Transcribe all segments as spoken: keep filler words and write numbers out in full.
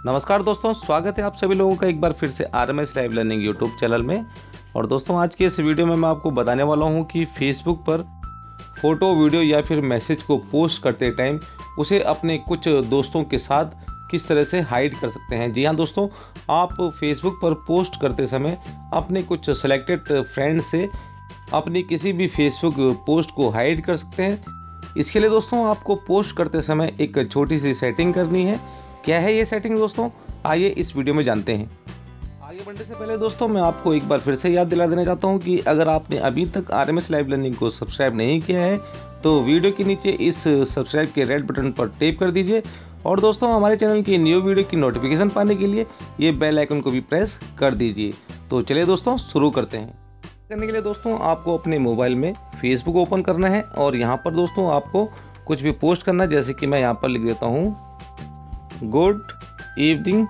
नमस्कार दोस्तों, स्वागत है आप सभी लोगों का एक बार फिर से R M S live learning YouTube channel में। और दोस्तों आज की इस वीडियो में मैं आपको बताने वाला हूं कि फेसबुक पर फ़ोटो, वीडियो या फिर मैसेज को पोस्ट करते टाइम उसे अपने कुछ दोस्तों के साथ किस तरह से हाइड कर सकते हैं। जी हाँ दोस्तों, आप फेसबुक पर पोस्ट करते समय अपने कुछ सेलेक्टेड फ्रेंड से अपनी किसी भी फेसबुक पोस्ट को हाइड कर सकते हैं। इसके लिए दोस्तों आपको पोस्ट करते समय एक छोटी सी सेटिंग करनी है। क्या है ये सेटिंग दोस्तों, आइए इस वीडियो में जानते हैं। आगे बढ़ने से पहले दोस्तों मैं आपको एक बार फिर से याद दिला देना चाहता हूँ कि अगर आपने अभी तक R M S live learning को सब्सक्राइब नहीं किया है तो वीडियो के नीचे इस सब्सक्राइब के रेड बटन पर टैप कर दीजिए। और दोस्तों हमारे चैनल की न्यू वीडियो की नोटिफिकेशन पाने के लिए ये बेल आइकन को भी प्रेस कर दीजिए। तो चलिए दोस्तों शुरू करते हैं। करने के लिए दोस्तों आपको अपने मोबाइल में फेसबुक ओपन करना है और यहाँ पर दोस्तों आपको कुछ भी पोस्ट करना है। जैसे कि मैं यहाँ पर लिख देता हूँ, good evening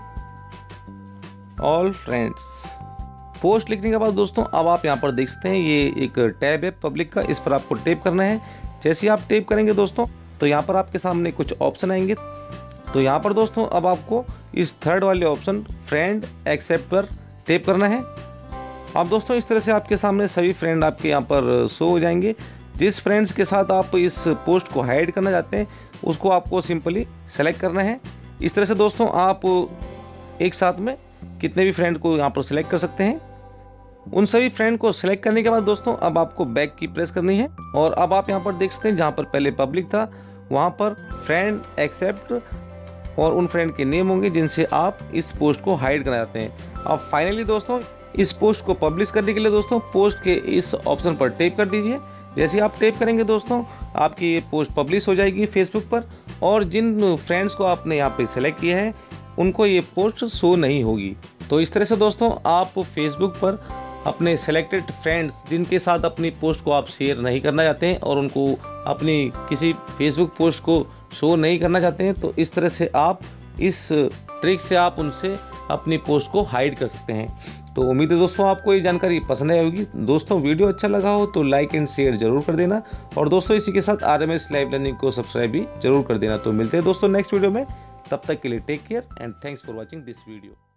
all friends. Post लिखने के बाद दोस्तों अब आप यहाँ पर देख सकते हैं ये एक टैब है पब्लिक का, इस पर आपको टैप करना है। जैसे ही आप टैप करेंगे दोस्तों तो यहाँ पर आपके सामने कुछ ऑप्शन आएंगे। तो यहाँ पर दोस्तों अब आपको इस थर्ड वाले ऑप्शन फ्रेंड एक्सेप्ट पर टैप करना है। अब दोस्तों इस तरह से आपके सामने सभी फ्रेंड आपके यहाँ पर शो हो जाएंगे। जिस फ्रेंड्स के साथ आप इस पोस्ट को हाइड करना चाहते हैं उसको आपको सिंपली सेलेक्ट करना है। इस तरह से दोस्तों आप एक साथ में कितने भी फ्रेंड को यहाँ पर सिलेक्ट कर सकते हैं। उन सभी फ्रेंड को सिलेक्ट करने के बाद दोस्तों अब आपको बैक की प्रेस करनी है और अब आप यहाँ पर देख सकते हैं जहाँ पर पहले पब्लिक था वहाँ पर फ्रेंड एक्सेप्ट और उन फ्रेंड के नेम होंगे जिनसे आप इस पोस्ट को हाइड करना चाहते हैं। अब फाइनली दोस्तों इस पोस्ट को पब्लिश करने के लिए दोस्तों पोस्ट के इस ऑप्शन पर टैप कर दीजिए। जैसे आप टैप करेंगे दोस्तों आपकी ये पोस्ट पब्लिश हो जाएगी फेसबुक पर और जिन फ्रेंड्स को आपने यहाँ पे सेलेक्ट किया है उनको ये पोस्ट शो नहीं होगी। तो इस तरह से दोस्तों आप फेसबुक पर अपने सेलेक्टेड फ्रेंड्स जिनके साथ अपनी पोस्ट को आप शेयर नहीं करना चाहते हैं और उनको अपनी किसी फेसबुक पोस्ट को शो नहीं करना चाहते हैं, तो इस तरह से आप इस ट्रिक से आप उनसे अपनी पोस्ट को हाइड कर सकते हैं। तो उम्मीद है दोस्तों आपको ये जानकारी पसंद आई होगी। दोस्तों वीडियो अच्छा लगा हो तो लाइक एंड शेयर जरूर कर देना और दोस्तों इसी के साथ R M S live learning को सब्सक्राइब भी जरूर कर देना। तो मिलते हैं दोस्तों नेक्स्ट वीडियो में, तब तक के लिए take care and thanks for watching this video.